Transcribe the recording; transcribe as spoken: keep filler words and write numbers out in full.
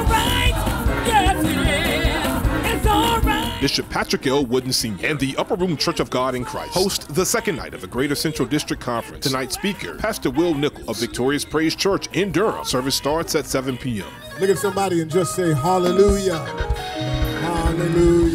alright. Yes, it is. It's alright. Bishop Patrick L. Wooden Senior and the Upper Room Church of God in Christ host the second night of the Greater Central District Conference. Tonight's speaker, Pastor Will Nichols of Victorious Praise Church in Durham. Service starts at seven p m Look at somebody and just say hallelujah. Hallelujah.